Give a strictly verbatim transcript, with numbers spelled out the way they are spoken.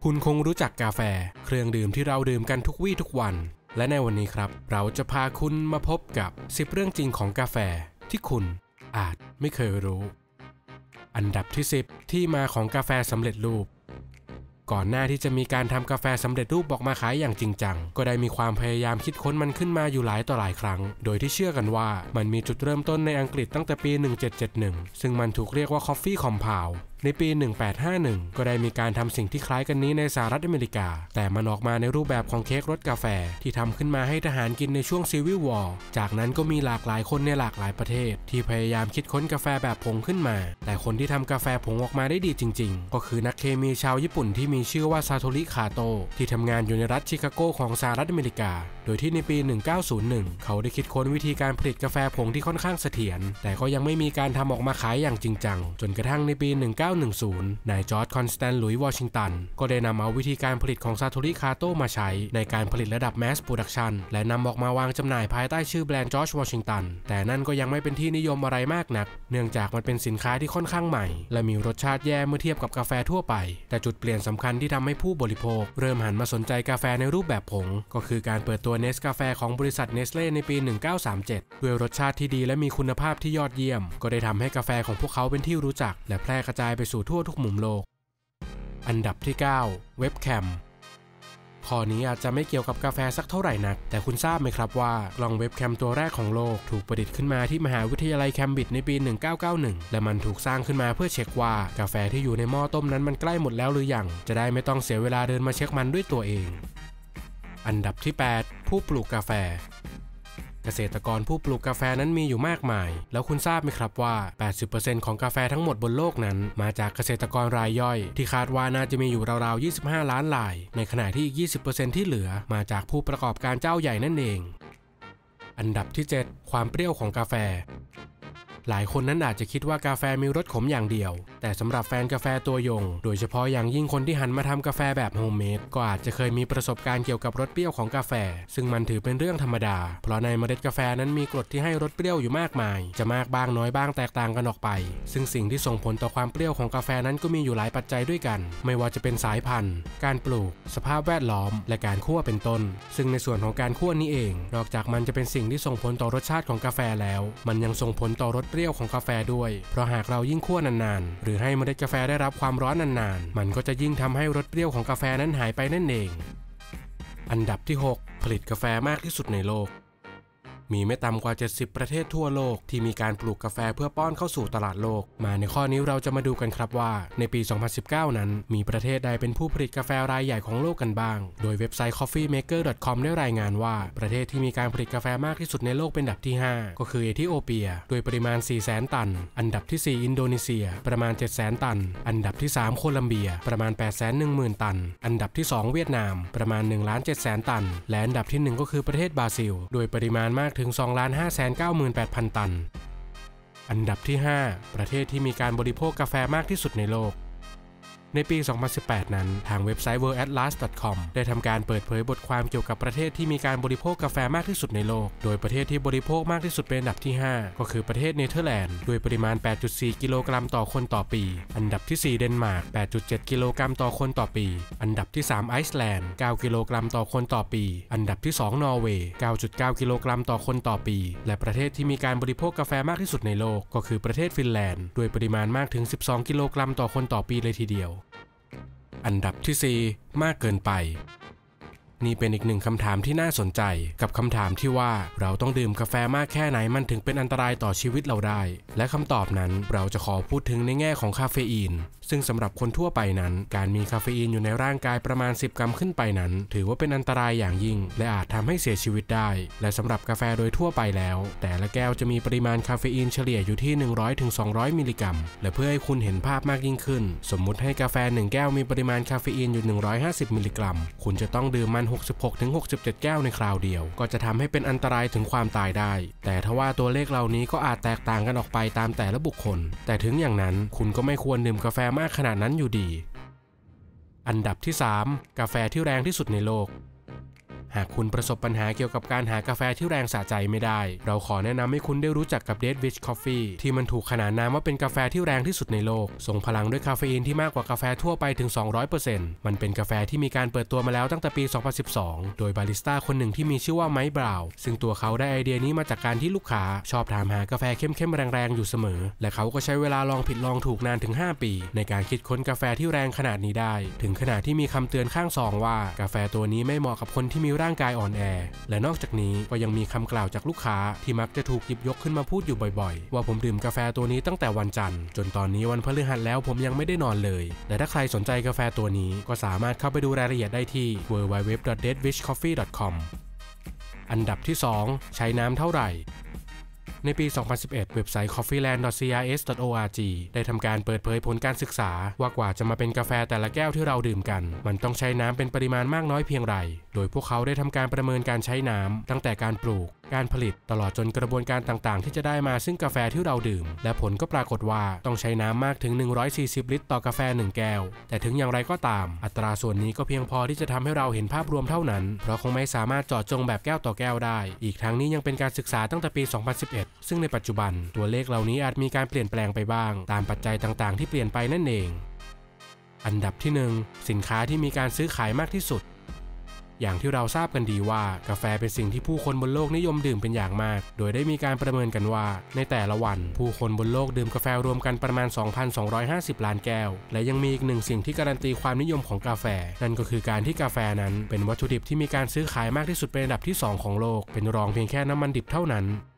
คุณคงรู้จักกาแฟเครื่องดื่มที่เราดื่มกันทุกวี่ทุกวันและในวันนี้ครับเราจะพาคุณมาพบกับสิบเรื่องจริงของกาแฟที่คุณอาจไม่เคยรู้อันดับที่สิบที่มาของกาแฟสำเร็จรูปก่อนหน้าที่จะมีการทำกาแฟสำเร็จรูปออกมาขายอย่างจริงจังก็ได้มีความพยายามคิดค้นมันขึ้นมาอยู่หลายต่อหลายครั้งโดยที่เชื่อกันว่ามันมีจุดเริ่มต้นในอังกฤษตั้งแต่ปีหนึ่งเจ็ดเจ็ดหนึ่งซึ่งมันถูกเรียกว่า Coffee Compoundในปีหนึ่งแปดห้าหนึ่งก็ได้มีการทำสิ่งที่คล้ายกันนี้ในสหรัฐอเมริกาแต่มันออกมาในรูปแบบของเค้กรสกาแฟที่ทำขึ้นมาให้ทหารกินในช่วงซีวิลวอร์จากนั้นก็มีหลากหลายคนในหลากหลายประเทศที่พยายามคิดค้นกาแฟแบบผงขึ้นมาแต่คนที่ทำกาแฟผงออกมาได้ดีจริงๆก็คือนักเคมีชาวญี่ปุ่นที่มีชื่อว่าซาโทริคาโตะที่ทำงานอยู่ในรัฐชิคาโกของสหรัฐอเมริกาโดยที่ในปีหนึ่งเก้าศูนย์หนึ่งเขาได้คิดค้นวิธีการผลิตกาแฟผงที่ค่อนข้างเสถียรแต่ก็ยังไม่มีการทำออกมาขายอย่างจริงจังจนกระทั่งในปีหนึ่งเก้าหนึ่งศูนย์นายจอร์จคอนสแตนต์หลุยส์วอชิงตันก็ได้นำเอาวิธีการผลิตของซาโทริคาโตะมาใช้ในการผลิตระดับแมสโปรดักชันและนำออกมาวางจำหน่ายภายใต้ชื่อแบรนด์จอร์จวอชิงตันแต่นั่นก็ยังไม่เป็นที่นิยมอะไรมากนักเนื่องจากมันเป็นสินค้าที่ค่อนข้างใหม่และมีรสชาติแย่เมื่อเทียบกับกาแฟทั่วไปแต่จุดเปลี่ยนสำคัญที่ทำให้ผู้บริโภคเริ่มหันมาสนใจกาแฟในรูปแบบผงก็คือการเปิดตัวเนสกาแฟของบริษัทเนสเล่ในปีหนึ่งเก้าสามเจ็ดด้วยรสชาติที่ดีและมีคุณภาพที่ยอดเยี่ยมก็ได้ทำให้กาแฟของพวกเขาเป็นที่รู้จักและแพร่กระจายไปสู่ทั่วทุกมุมโลกอันดับที่เก้าเว็บแคมข้อนี้อาจจะไม่เกี่ยวกับกาแฟสักเท่าไหร่นักแต่คุณทราบไหมครับว่ากล้องเว็บแคมตัวแรกของโลกถูกประดิษฐ์ขึ้นมาที่มหาวิทยาลัยแคมบริดจ์ในปีหนึ่งเก้าเก้าหนึ่งและมันถูกสร้างขึ้นมาเพื่อเช็คว่ากาแฟที่อยู่ในหม้อต้มนั้นมันใกล้หมดแล้วหรือยังจะได้ไม่ต้องเสียเวลาเดินมาเช็คมันด้วยตัวเองอันดับที่แปดผู้ปลูกกาแฟเกษตรกรผู้ปลูกกาแฟนั้นมีอยู่มากมายแล้วคุณทราบไหมครับว่า แปดสิบเปอร์เซ็นต์ ของกาแฟทั้งหมดบนโลกนั้นมาจากเกษตรกรรายย่อยที่คาดว่าน่าจะมีอยู่ราวๆยี่สิบห้าล้านรายในขณะที่อีก ยี่สิบเปอร์เซ็นต์ ที่เหลือมาจากผู้ประกอบการเจ้าใหญ่นั่นเองอันดับที่เจ็ดความเปรี้ยวของกาแฟหลายคนนั้นอาจจะคิดว่ากาแฟมีรสขมอย่างเดียวแต่สำหรับแฟนกาแฟตัวยงโดยเฉพาะอย่างยิ่งคนที่หันมาทำกาแฟแบบโฮมเมดก็อาจจะเคยมีประสบการณ์เกี่ยวกับรสเปรี้ยวของกาแฟซึ่งมันถือเป็นเรื่องธรรมดาเพราะในเมล็ดกาแฟนั้นมีกรดที่ให้รสเปรี้ยวอยู่มากมายจะมากบ้างน้อยบ้างแตกต่างกันออกไปซึ่งสิ่งที่ส่งผลต่อความเปรี้ยวของกาแฟนั้นก็มีอยู่หลายปัจจัยด้วยกันไม่ว่าจะเป็นสายพันธุ์การปลูกสภาพแวดล้อมและการคั่วเป็นต้นซึ่งในส่วนของการคั่วนี้เองนอกจากมันจะเป็นสิ่งที่ส่งผลต่อรสชาติของกาแฟแล้วมันยังส่งผลต่อรสเปรี้ยวของกาแฟด้วยเพราะหากเรายิ่งคั่วนานๆหรือให้เมล็ดกาแฟได้รับความร้อนนานๆมันก็จะยิ่งทำให้รสเปรี้ยวของกาแฟนั้นหายไปนั่นเองอันดับที่หกผลิตกาแฟมากที่สุดในโลกมีไม่ต่ำกว่าเจ็ดสิบประเทศทั่วโลกที่มีการปลูกกาแฟเพื่อป้อนเข้าสู่ตลาดโลกมาในข้อนี้เราจะมาดูกันครับว่าในปีสองพันสิบเก้านั้นมีประเทศใดเป็นผู้ผลิตกาแฟรายใหญ่ของโลกกันบ้างโดยเว็บไซต์ คอฟฟี่เมกเกอร์ ดอท คอม ได้รายงานว่าประเทศที่มีการผลิตกาแฟมากที่สุดในโลกเป็นอันดับที่ห้าก็คือเอธิโอเปียโดยปริมาณ สี่แสน ตันอันดับที่สี่อินโดนีเซียประมาณ เจ็ดแสน ตันอันดับที่สามโคลัมเบียประมาณ แปดแสนหนึ่งหมื่น ตันอันดับที่สองเวียดนามประมาณ หนึ่งล้านเจ็ดแสน ตันและอันดับที่หนึ่งก็คือประเทศบราซิลโดยปริมาณมากถึง สองล้านห้าแสนเก้าหมื่นแปดพัน ตันอันดับที่ห้าประเทศที่มีการบริโภคกาแฟมากที่สุดในโลกในปีสองพันสิบแปดนั้นทางเว็บไซต์ เวิลด์ แอทลาส ดอท คอม ได้ทำการเปิดเผยบทความเกี่ยวกับประเทศที่มีการบริโภคกาแฟมากที่สุดในโลกโดยประเทศที่บริโภคมากที่สุดเป็นอันดับที่ห้าก็คือประเทศเนเธอร์แลนด์ด้วยปริมาณ แปดจุดสี่ กิโลกรัมต่อคนต่อปีอันดับที่สี่เดนมาร์ก แปดจุดเจ็ด กิโลกรัมต่อคนต่อปีอันดับที่สามไอซ์แลนด์ เก้า กิโลกรัมต่อคนต่อปีอันดับที่สองนอร์เวย์ เก้าจุดเก้า กิโลกรัมต่อคนต่อปีและประเทศที่มีการบริโภคกาแฟมากที่สุดในโลกก็คือประเทศฟินแลนด์ด้วยปริมาณมากถึงสิบสองกิโลกรัมต่อคนต่อปีเลยทีเดียวอันดับที่สี่มากเกินไปนี่เป็นอีกหนึ่งคำถามที่น่าสนใจกับคำถามที่ว่าเราต้องดื่มกาแฟมากแค่ไหนมันถึงเป็นอันตรายต่อชีวิตเราได้และคำตอบนั้นเราจะขอพูดถึงในแง่ของคาเฟอีนซึ่งสำหรับคนทั่วไปนั้นการมีคาเฟอีนอยู่ในร่างกายประมาณสิบกรัมขึ้นไปนั้นถือว่าเป็นอันตรายอย่างยิ่งและอาจทำให้เสียชีวิตได้และสำหรับกาแฟโดยทั่วไปแล้วแต่ละแก้วจะมีปริมาณคาเฟอีนเฉลี่ยอยู่ที่ หนึ่งร้อยถึงสองร้อย มิลลิกรัมและเพื่อให้คุณเห็นภาพมากยิ่งขึ้นสมมุติให้กาแฟหนึ่งแก้วมีปริมาณคาเฟอีนอยู่หนึ่งร้อยห้าสิบมิลลิกรัมคุณจะต้องดื่มมันหกสิบหกถึงหกสิบเจ็ดแก้วในคราวเดียวก็จะทำให้เป็นอันตรายถึงความตายได้แต่ทว่าตัวเลขเหล่านี้ก็อาจแตกต่างกันออกไปตามแต่ละบุคคลแต่ถึงอย่างนั้นคุณก็ไม่ควรดื่มกาแฟมากขนาดนั้นอยู่ดีอันดับที่สามกาแฟที่แรงที่สุดในโลกหากคุณประสบปัญหาเกี่ยวกับการหากาแฟที่แรงสะใจไม่ได้เราขอแนะนำให้คุณได้รู้จักกับ Dead Wish Coffee ที่มันถูกขนานนามว่าเป็นกาแฟที่แรงที่สุดในโลกส่งพลังด้วยคาเฟอีนที่มากกว่ากาแฟทั่วไปถึง สองร้อยเปอร์เซ็นต์ มันเป็นกาแฟที่มีการเปิดตัวมาแล้วตั้งแต่ปี สองพันสิบสอง โดยบาริสต้าคนหนึ่งที่มีชื่อว่าไมค์บราวน์ซึ่งตัวเขาได้ไอเดียนี้มาจากการที่ลูกค้าชอบถามหากาแฟเข้มๆแรงๆอยู่เสมอและเขาก็ใช้เวลาลองผิดลองถูกนานถึงห้าปีในการคิดค้นกาแฟที่แรงขนาดนี้ได้ถึงขนาดที่มีคำเตือนข้างซองว่ากาแฟตัวนี้ไม่เหมาะกับคนที่มีร่างกายอ่อนแอและนอกจากนี้ก็ยังมีคำกล่าวจากลูกค้าที่มักจะถูกหยิบยกขึ้นมาพูดอยู่บ่อยๆว่าผมดื่มกาแฟตัวนี้ตั้งแต่วันจันทร์จนตอนนี้วันพฤหัสแล้วผมยังไม่ได้นอนเลยและถ้าใครสนใจกาแฟตัวนี้ก็สามารถเข้าไปดูรายละเอียดได้ที่ ดับเบิลยู ดับเบิลยู ดับเบิลยู ดอท เดดวิชคอฟฟี่ ดอท คอม อันดับที่สองใช้น้ำเท่าไหร่ในปี สองพันสิบเอ็ด เว็บไซต์ คอฟฟี่แลนด์ ดอท ซี อาร์ เอส ดอท โอ อาร์ จี ได้ทำการเปิดเผยผลการศึกษาว่ากว่าจะมาเป็นกาแฟแต่ละแก้วที่เราดื่มกันมันต้องใช้น้ำเป็นปริมาณมากน้อยเพียงไรโดยพวกเขาได้ทำการประเมินการใช้น้ำตั้งแต่การปลูกการผลิตตลอดจนกระบวนการต่างๆที่จะได้มาซึ่งกาแฟที่เราดื่มและผลก็ปรากฏว่าต้องใช้น้ำมากถึงหนึ่งร้อยสี่สิบลิตรต่อกาแฟหนึ่งแก้วแต่ถึงอย่างไรก็ตามอัตราส่วนนี้ก็เพียงพอที่จะทำให้เราเห็นภาพรวมเท่านั้นเพราะคงไม่สามารถเจาะจงแบบแก้วต่อแก้วได้อีกทั้งนี้ยังเป็นการศึกษาตั้งแต่ปี สองพันสิบเอ็ด ซึ่งในปัจจุบันตัวเลขเหล่านี้อาจมีการเปลี่ยนแปลงไปบ้างตามปัจจัยต่างๆที่เปลี่ยนไปนั่นเองอันดับที่หนึ่งสินค้าที่มีการซื้อขายมากที่สุดอย่างที่เราทราบกันดีว่ากาแฟเป็นสิ่งที่ผู้คนบนโลกนิยมดื่มเป็นอย่างมากโดยได้มีการประเมินกันว่าในแต่ละวันผู้คนบนโลกดื่มกาแฟรวมกันประมาณ สองพันสองร้อยห้าสิบ ล้านแก้วและยังมีอีกหนึ่งสิ่งที่การันตีความนิยมของกาแฟนั่นก็คือการที่กาแฟนั้นเป็นวัตถุดิบที่มีการซื้อขายมากที่สุดเป็นอันดับที่สองของโลกเป็นรองเพียงแค่น้ำมันดิบเท่านั้น